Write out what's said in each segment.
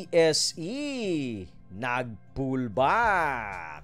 PSE nag-pullback.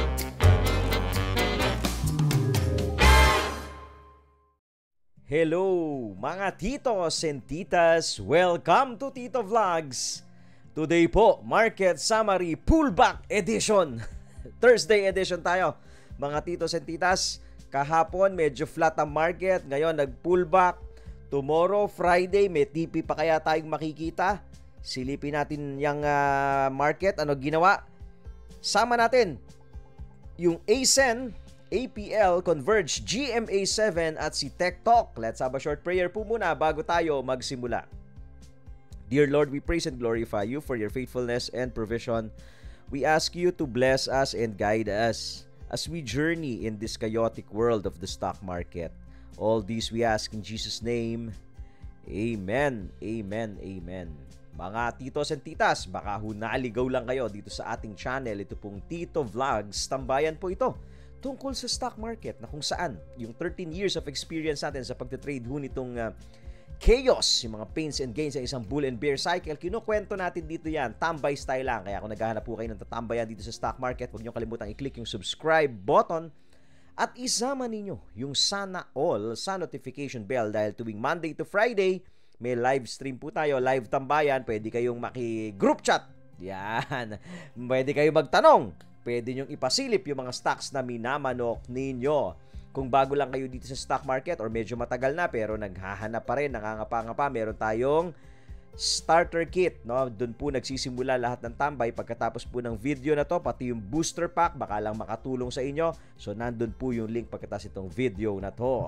Hello mga titos and titas, welcome to Tito Vlogs. Today po, Market Summary Pullback Edition. Thursday edition tayo. Mga titos and titas, kahapon medyo flat ang market, ngayon nag-pullback. Tomorrow, Friday, may TP pa kaya tayong makikita? Silipin natin yung market. Ano ginawa? Sama natin yung ASEN, APL, Converge, GMA7 at si TechTalk. Let's have a short prayer po muna bago tayo magsimula. Dear Lord, we praise and glorify you for your faithfulness and provision. We ask you to bless us and guide us as we journey in this chaotic world of the stock market. All these we ask in Jesus' name. Amen, amen, amen. Mga titos and titas, baka naligaw lang kayo dito sa ating channel. Ito pong Tito Vlogs. Tambayan po ito tungkol sa stock market na kung saan yung 13 years of experience natin sa pagte-trade nitong chaos, yung mga pains and gains sa isang bull and bear cycle, kinukwento natin dito yan. Tambay style lang. Kaya kung naghahanap po kayo ng tatambayan dito sa stock market, huwag niyo kalimutan i-click yung subscribe button at isama ninyo yung sana all sa notification bell dahil tuwing Monday to Friday, may live stream po tayo, live tambayan. Pwede kayong maki-group chat. Yan. Pwede kayong magtanong. Pwede nyong ipasilip yung mga stocks na minamanok ninyo. Kung bago lang kayo dito sa stock market or medyo matagal na pero naghahanap pa rin, nangangapa-ngapa, meron tayong starter kit, no? Doon po nagsisimula lahat ng tambay. Pagkatapos po ng video na to, pati yung booster pack, baka lang makatulong sa inyo. So, nandun po yung link pagkatapos itong video na to.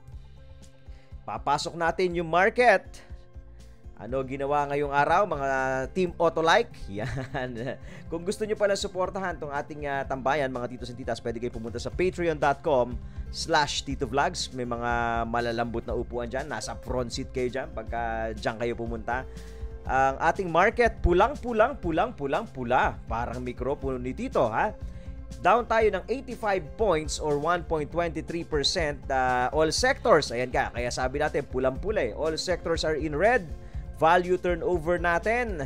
Papasok natin yung market. Ano ginawa ngayong araw, mga Team Autolike? Yan. Kung gusto nyo pala suportahan tong ating tambayan, mga titos and titas, pwede kayo pumunta sa patreon.com/TitoVlogs. May mga malalambot na upuan dyan. Nasa front seat kayo dyan pagka dyan kayo pumunta. Ang ating market, pulang-pula. Parang mikropono ni Tito, ha? Down tayo ng 85 points or 1.23%. All sectors, ayan ka. Kaya sabi natin, pulang-pula eh. All sectors are in red. Value turnover natin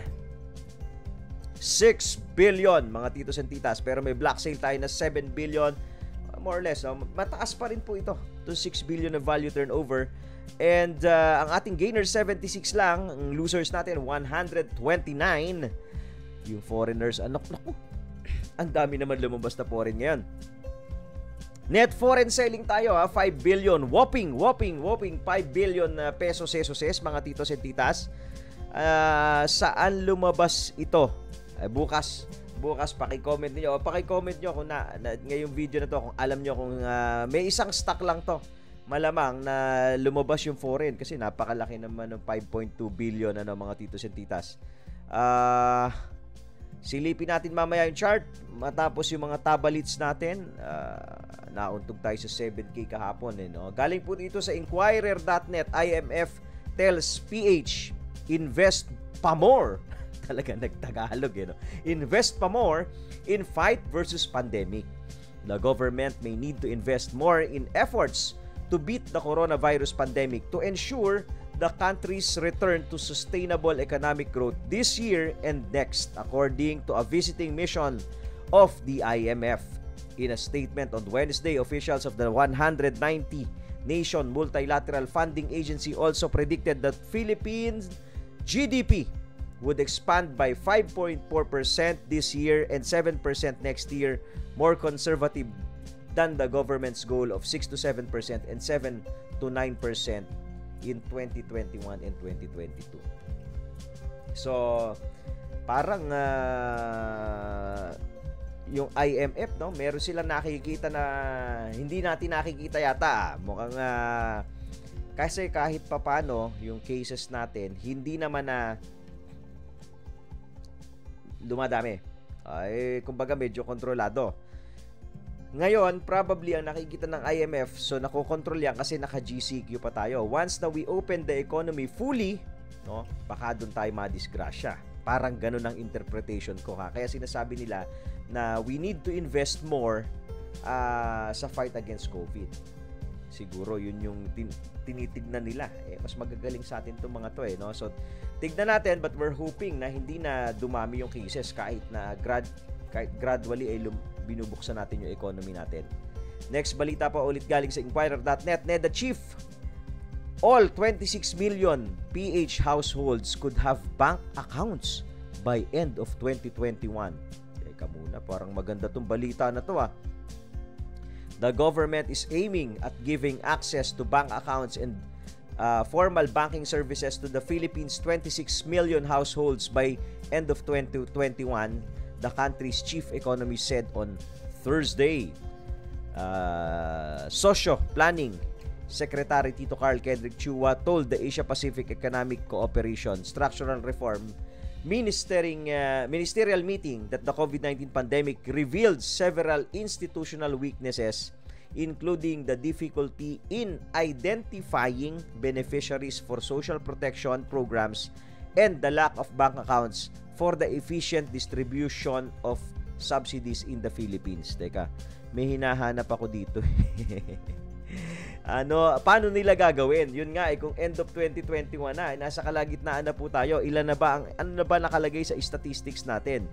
6 billion mga titos and titas, pero may black sale tayo na 7 billion more or less, no? Mataas pa rin po ito 6 billion na value turnover. And ang ating gainer 76 lang, ang losers natin 129. Yung foreigners, naku, ang dami naman lumabas na foreign ngayon. Net foreign selling tayo, 5 billion. Whopping 5 billion pesos mga titos and titas. Saan lumabas ito? Bukas paki-comment niyo. Paki-comment niyo kung ngayong video na to, kung alam niyo kung may isang stock lang to. Malamang na lumabas yung foreign kasi napakalaki naman ng 5.2 billion mga titos and titas. Silipin natin mamaya yung chart. Matapos yung mga tabalits natin, nauntog tayo sa 7K kahapon. No? Galing po dito sa Inquirer.net, IMF tells PH, invest pa more. Talaga nagtagalog. No? Invest pa more in fight versus pandemic. The government may need to invest more in efforts to beat the coronavirus pandemic to ensure the country's return to sustainable economic growth this year and next, according to a visiting mission of the IMF. In a statement on Wednesday, officials of the 190-nation multilateral funding agency also predicted that Philippines' GDP would expand by 5.4% this year and 7% next year, more conservative than the government's goal of 6 to 7% and 7 to 9% in 2021 and 2022. So, parang yung IMF, no, meron silang nakikita na hindi natin nakikita yata. Mukhang kasi kahit papano yung cases natin hindi naman na dumadami. Ay, kumbaga medyo kontrolado. Ngayon, probably ang nakikita ng IMF, so nakokontrol yan kasi naka-GCQ pa tayo. Once na we open the economy fully, no, baka doon tayo madisgrasya. Parang ganun ang interpretation ko, ha. Kaya sinasabi nila na we need to invest more sa fight against COVID. Siguro yun yung tinitignan nila. Mas magagaling sa atin itong mga to, no? So, tignan natin, but we're hoping na hindi na dumami yung cases kahit na kahit gradually ay binubuksan natin yung economy natin. Next balita pa ulit galing sa Inquirer.net. NEDA chief, all 26 million PH households could have bank accounts by end of 2021. Teka muna, parang maganda tong balita na to The government is aiming at giving access to bank accounts and formal banking services to the Philippines' 26 million households by end of 2021, the country's chief economist said on Thursday. Socio-Planning Secretary Tito Carl Kendrick Chua told the Asia-Pacific Economic Cooperation Structural Reform Ministerial meeting that the COVID-19 pandemic revealed several institutional weaknesses, including the difficulty in identifying beneficiaries for social protection programs and the lack of bank accounts for the efficient distribution of subsidies in the Philippines. Teka, may hinahanap ako dito. Paano nila gagawin? Yun nga, kung end of 2021 na, nasa kalagitnaan na po tayo, ano na ba nakalagay sa statistics natin?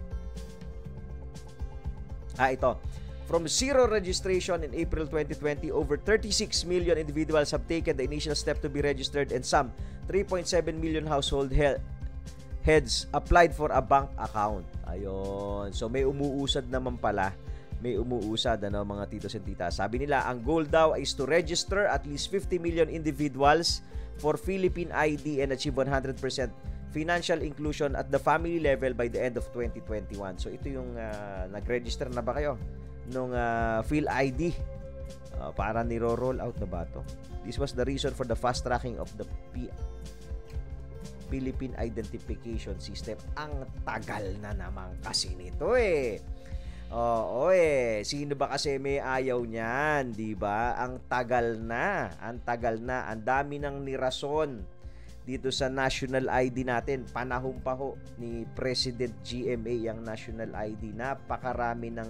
Ito. From zero registration in April 2020, over 36 million individuals have taken the initial step to be registered and some 3.7 million household heads applied for a bank account. Ayun. So may umuusad naman pala. May umuusad mga titos and titas. Sabi nila, ang goal daw is to register at least 50 million individuals for Philippine ID and achieve 100% financial inclusion at the family level by the end of 2021. So ito yung nag-register na ba kayo nung PhilID? Para niro-roll out na ba ito? This was the reason for the fast tracking of the Philippine Identification System. Ang tagal na naman kasi nito Oo sino ba kasi may ayaw niyan, 'di ba? Ang tagal na, ang dami ng nirason dito sa national ID natin. Panahon pa ho ni President GMA ang national ID. Napakarami ng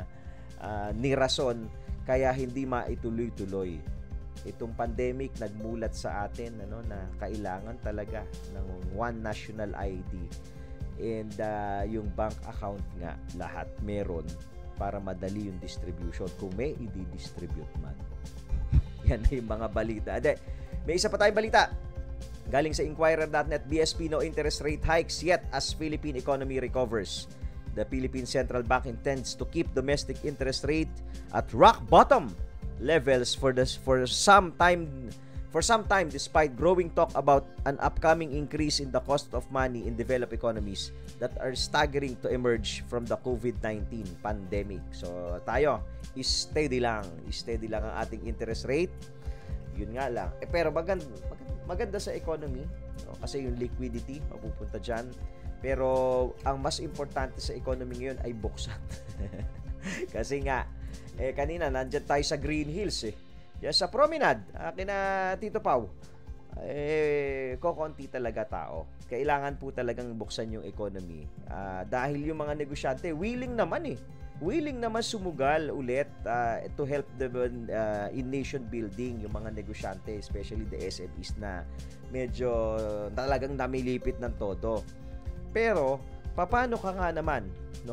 nirason kaya hindi maituloy-tuloy. Itong pandemic nagmulat sa atin na kailangan talaga ng one national ID. And yung bank account nga, lahat meron para madali yung distribution kung may i-distribute man. Yan na yung mga balita. May isa pa tayong balita. Galing sa Inquirer.net, BSP no interest rate hikes yet as Philippine economy recovers. The Philippine Central Bank intends to keep domestic interest rate at rock bottom levels for some time despite growing talk about an upcoming increase in the cost of money in developed economies that are staggering to emerge from the COVID-19 pandemic. So tayo, steady lang ang ating interest rate. Yun nga lang. Pero maganda sa economy, kasi yung liquidity mapupunta dyan. Pero ang mas importante sa economy ngayon ay buksan. Kasi nga, kanina nandyan tayo sa Green Hills Diyan sa promenade, kina Tito Pau, kokonti talaga tao. Kailangan po talagang buksan yung economy. Dahil yung mga negosyante, willing naman sumugal ulit to help in nation building, yung mga negosyante, especially the SMEs na medyo talagang namilipit ng todo. Pero, paano ka nga naman,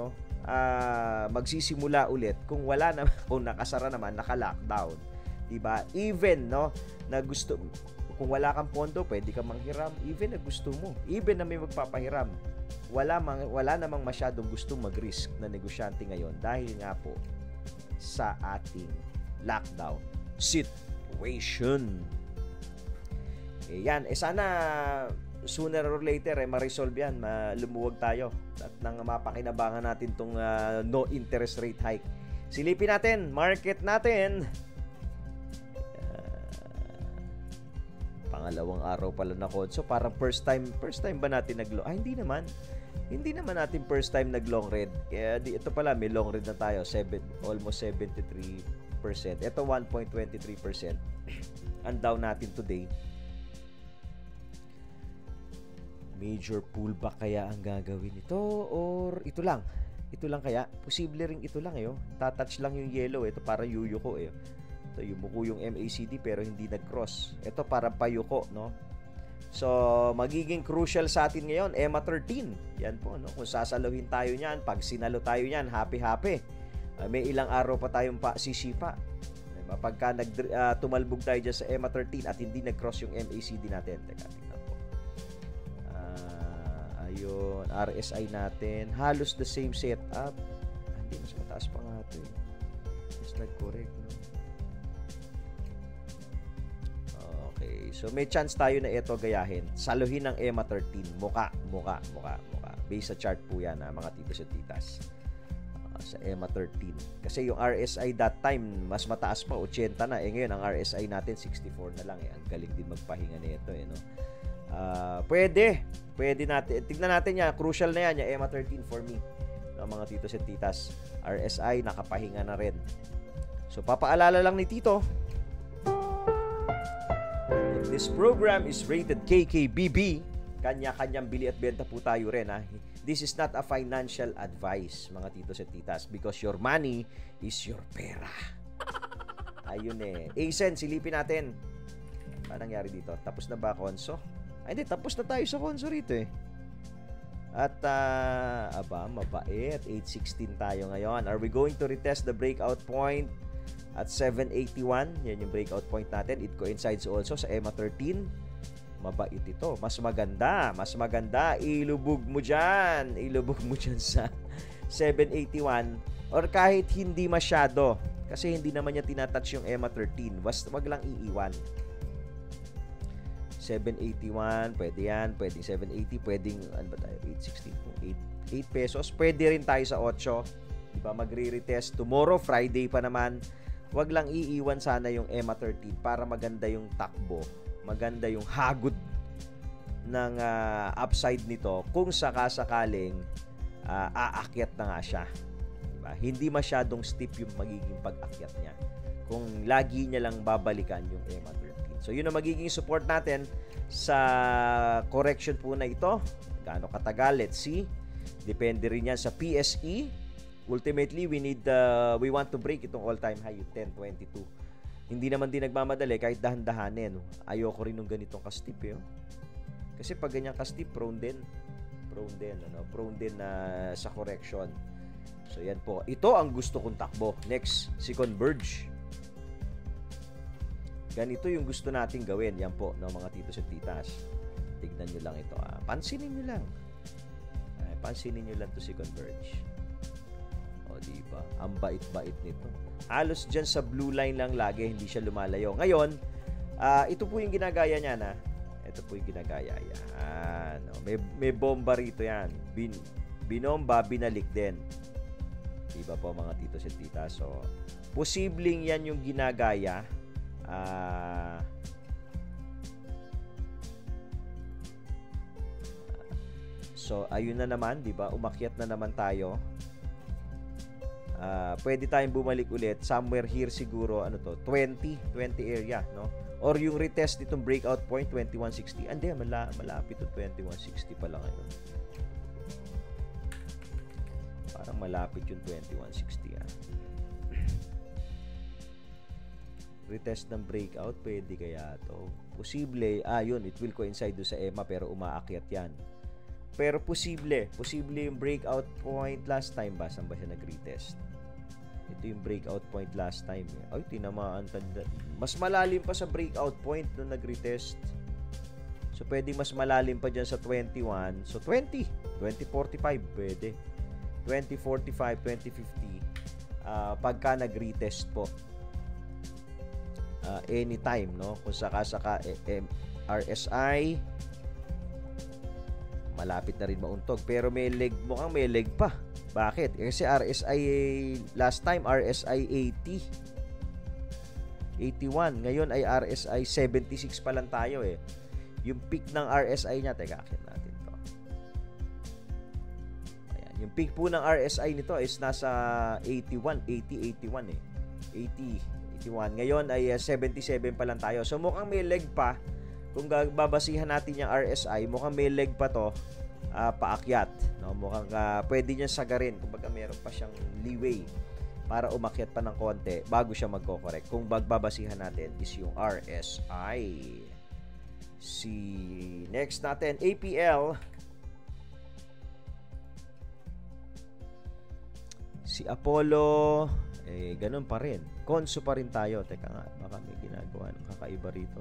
magsisimula ulit kung kung nakasara naman, naka-lockdown? Diba? Even na gusto, kung wala kang pondo, pwede kang manghiram. Even na gusto mo, even na may magpapahiram, wala namang masyadong gustong mag-risk na negosyante ngayon dahil nga po sa ating lockdown situation. Yan, sana sooner or later ma-resolve yan, lumuwag tayo at nang mapakinabangan natin tong no interest rate hike. Silipin natin, market natin. Pangalawang araw pala na so parang first time ba natin nag-long? Hindi naman natin first time nag-long read. Kaya ito pala may long read na tayo, almost 73%. Ito 1.23%. Ang down natin today. Major pullback kaya ang gagawin ito or ito lang kaya? Posible ring ito lang Tatouch lang yung yellow, ito para yuyuko Ito, yumuko yung MACD pero hindi nag-cross. Ito parang payuko, So, magiging crucial sa atin ngayon, EMA 13. Yan po, no? Kung sasaluhin tayo niyan, pag sinalo tayo niyan, happy-happy. May ilang araw pa tayong sisipa. Diba? Pagka tumalbog tayo dyan sa EMA 13 at hindi nag-cross yung MACD natin. Teka, tingnan po. Ayun, RSI natin. Halos the same setup. Hindi, mas mataas pa nga ito eh. Just nag-correct, no? Okay, so may chance tayo na ito gayahin. Saluhin ng EMA 13. Muka. Based sa chart po yan, mga titos at titas. Sa EMA 13. Kasi yung RSI that time, mas mataas pa, 80 na. Ngayon, ang RSI natin, 64 na lang. Ang galing din magpahinga nito, no? Pwede natin. Tignan natin yan. Crucial na yan, yung EMA 13 for me. No, mga titos at titas. RSI, nakapahinga na rin. So, papaalala lang ni Tito, this program is rated KKBB. Kanya-kanyang bili at benta po tayo rin. Ha? This is not a financial advice, mga titos at titas, because your money is your pera. Ayun eh. ASEN, silipin natin. Ano nangyari dito? Tapos na ba konso? Ay, hindi. Tapos na tayo sa konso rito eh. At, mabait. 8.16 tayo ngayon. Are we going to retest the breakout point at 781? Yan yung breakout point natin. It coincides also sa EMA 13. Mabait ito. Mas maganda. Ilubog mo dyan sa 781. Or kahit hindi masyado. Kasi hindi naman niya tinatouch yung EMA 13. Basta wag lang iiwan. 781, pwede yan. Pwedeng 780, pwedeng, ano ba tayo? 860, 8 pesos. Pwede rin tayo sa 8. Diba? Magre-retest. Tomorrow, Friday pa naman. Wag lang iiwan sana yung EMA 13 para maganda yung takbo. Maganda yung hagod ng upside nito kung sakasakaling aakyat na nga siya. Diba? Hindi masyadong steep yung magiging pag-akyat niya kung lagi niya lang babalikan yung EMA 13. So yun ang magiging support natin sa correction po na ito. Gaano katagal? Let's see. Depende rin yan sa PSE. Ultimately, we want to break itong all-time high, yung 10.22. Hindi naman din nagmamadali kahit dahan-dahanin. Ayoko rin ng ganitong ka-steep eh. Kasi pag ganyan ka-steep, prone din na sa correction. So yan po. Ito ang gusto kong takbo. Next, si Converge. Ganito yung gusto nating gawin. Yan po, no, mga titos at titas. Tignan nyo lang ito. Pansinin nyo lang. Pansinin nyo lang to si Converge. O, diba? Ang bait-bait nito. Halos dyan sa blue line lang lagi, hindi siya lumalayo. Ngayon, ito po yung ginagaya niya na. Ito po yung ginagaya. Yan. O, may bomba rito yan. Binomba, binalik din. Diba po mga titos at titas? So, posibleng yan yung ginagaya. So, ayun na naman, di ba? Umakyat na naman tayo. Pwede tayong bumalik ulit somewhere here siguro, 20 area, no? Or yung retest nitong breakout point 2160. Hindi, malapit to 2160 pala ngayon. Parang malapit yung 2160 retest ng breakout, pwede kaya to? Posible, yun, it will coincide do sa EMA pero umaakyat yan. Pero posible yung breakout point last time ba? Saan ba siya nag-retest? Ito yung breakout point last time. Ay, tinamaan. Mas malalim pa sa breakout point nung nag-retest. So, pwede mas malalim pa dyan sa 21. So, 2045 pwede. 2045, 2050 pagka nag-retest po. Anytime, no? Kung saka RSI malapit na rin mauntog pero mukhang may leg pa. Bakit? Kasi RSI last time RSI 81 ngayon ay RSI 76 pa lang tayo eh. Yung peak ng RSI niya, teka, akin natin to. Ayan, yung peak po ng RSI nito is nasa 81 eh. 81. Ngayon ay 77 pa lang tayo. So mukhang may leg pa. Kung babasihan natin yung RSI, mukhang may leg pa to paakyat. No? Mukhang pwede niya sagarin. Kumbaga meron pa siyang leeway para umakyat pa ng konti bago siya magko-correct. Kung babasihan natin is yung RSI. Next natin, APL. Si Apollo, ganun pa rin. Konso pa rin tayo. Teka nga, baka may ginagawa ng kakaiba rito.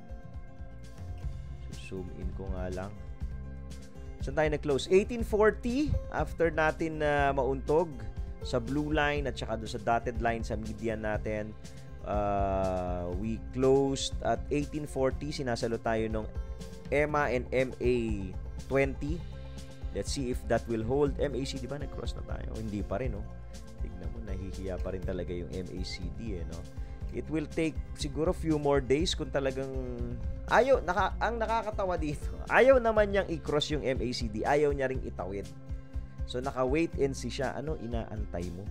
So, zoom in ko nga lang. Saan tayo nag-close? 1840 after natin mauntog sa blue line at saka doon sa dotted line sa median natin. We closed at 1840. Sinasalo tayo ng EMA and MA20. Let's see if that will hold. MACD ba? Nag-cross na tayo? Hindi pa rin, no? Tignan mo, nahihiya pa rin talaga yung MACD, no? It will take siguro few more days kung talagang ang nakakatawa dito. Ayaw naman niyang i-cross yung MACD. Ayaw niya ring itawid. So, naka-wait and see siya. Ano inaantay mo?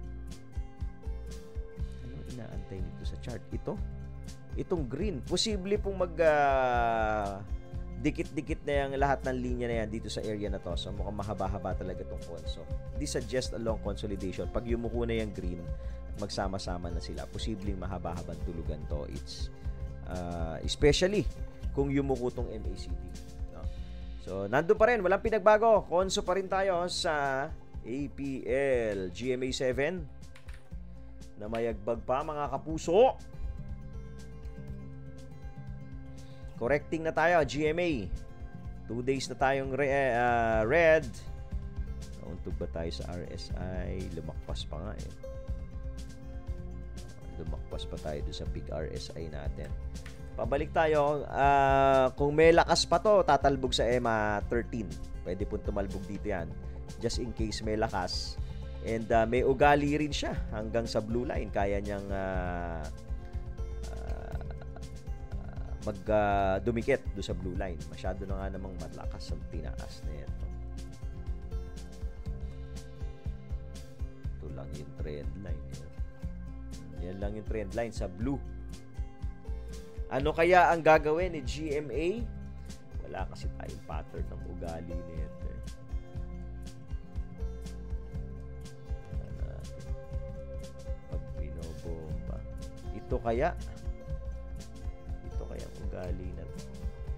Ano inaantay nito sa chart? Itong green. Posible pong dikit-dikit na yung lahat ng linya na yan dito sa area na to. So, mukhang mahaba-haba talaga itong konso. This suggests a long consolidation. Pag yumuko na yung green, magsama-sama na sila. Posibleng mahaba-habang tulugan to. It's especially kung yumuko tong MACD. No? So, nandun pa rin. Walang pinagbago. Konso pa rin tayo sa APL GMA 7 na mayagbag pa, mga kapuso. Correcting na tayo, GMA. 2 days na tayong red. Nauntog ba tayo sa RSI? Lumakpas pa nga eh. Lumakpas pa tayo doon sa big RSI natin. Pabalik tayo. Kung may lakas pa to, tatalbog sa EMA 13. Pwede pong tumalbog dito yan. Just in case may lakas. And may ugali rin siya hanggang sa blue line. Kaya niyang dumikit do sa blue line. Masyado na nga namang malakas ang tinaas na ito. Ito lang yung trend line. Yan lang yung trend line sa blue. Ano kaya ang gagawin ni GMA? Wala kasi tayong pattern ng ugali nito. Pag binobomba. Ito kaya ang ugali na to.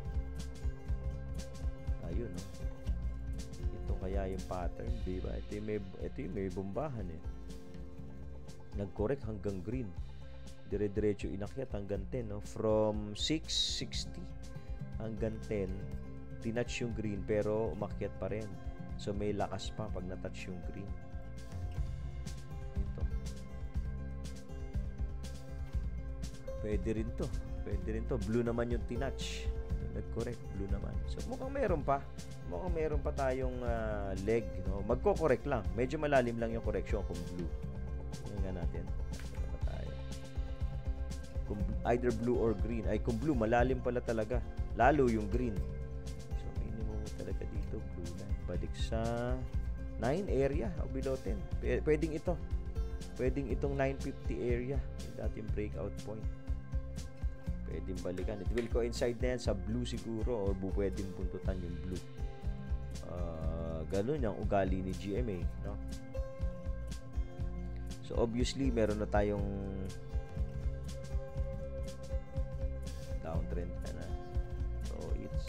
Ayun, no? Ito kaya yung pattern, diba? Ito yung may bombahan eh. Nag-correct hanggang green. Dire-diretso inakyat hanggang 10, no? From 660 hanggang 10, tinouch yung green pero umakyat pa rin. So may lakas pa pag natouch yung green. Ito. Pwede rin to. Blue naman yung tinouch. Nag-correct, blue naman. So mukhang meron pa. Mukhang meron pa tayong leg, no? Magko-correct lang. Medyo malalim lang yung correction kung blue. Tingnan nga natin. Ano ba tayo? Kung either blue or green. Ay, kung blue, malalim pala talaga. Lalo yung green. So minimum talaga dito, blue line. Balik sa 9 area o below 10. Pwedeng ito. Pwedeng itong 950 area. Yung dating breakout point. Pwedeng balikan. It will coincide na yan sa blue siguro or pwedeng puntutan yung blue. Ganun yung ugali ni GMA, no? So obviously meron na tayong downtrend na. So it's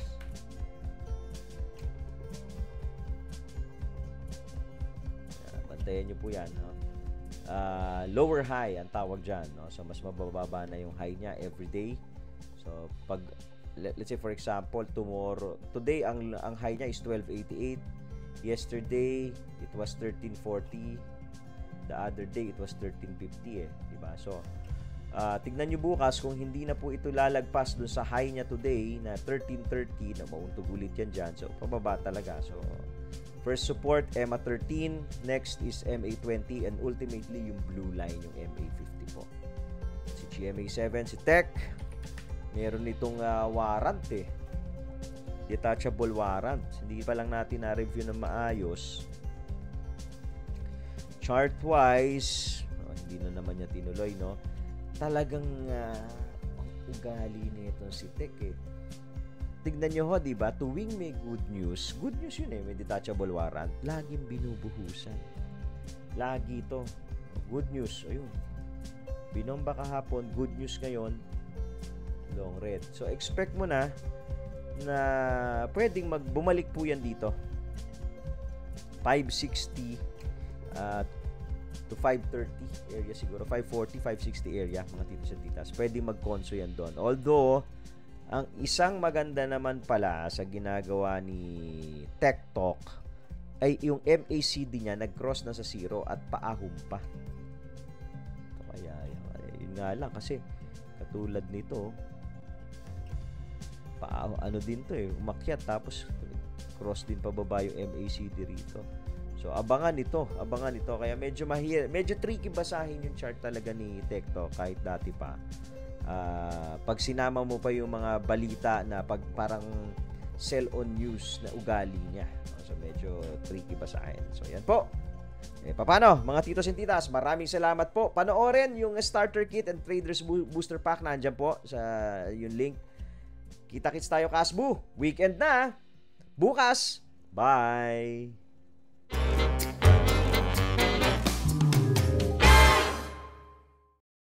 bantayan nyo po yan, no? Lower high ang tawag dyan, no? So mas mabababa na yung high niya everyday. So pag let's say for example today ang high niya is 1288. Yesterday it was 1340. The other day it was 1350 eh, diba? So tignan nyo bukas kung hindi na po ito lalagpas dun sa high niya today na 1330 na mauntog ulit yan dyan. So pababa talaga. So first support EMA 13, next is MA 20, and ultimately yung blue line yung MA 50 po. Si GMA 7, si Tech meron nitong warrant eh, detachable warrant. Hindi pa lang natin na-review ng maayos. Chart wise, hindi na naman niya tinuloy, no? Talagang ang ugali nito si Tech eh. Tignan nyo ho, diba? Tuwing may good news yun eh, may detachable warrant, laging binubuhusan. Lagi to. Good news, ayun. Binomba kahapon, good news ngayon. long red. So expect mo na pwedeng bumalik po yan dito. 560 to 530 area siguro. 540, 560 area mga titos and titas. Pwedeng mag-conso yan doon. Although, ang isang maganda naman pala sa ginagawa ni TechTalk ay yung MACD niya nag-cross na sa 0 at paahon pa. Kaya yun nga lang kasi katulad nito ano din to umakyat tapos cross din pababa yung MACD rito. So abangan ito kaya medyo tricky basahin yung chart talaga ni TechTalk kahit dati pa. Pag sinama mo pa yung mga balita na parang sell on news na ugali niya. So medyo tricky basahin. So yan po. Paano mga titos and titas, maraming salamat po. Panoorin yung starter kit and traders booster pack, nandiyan po sa yung link. Kita-kits tayo, Kasbu. Weekend na. Bukas. Bye.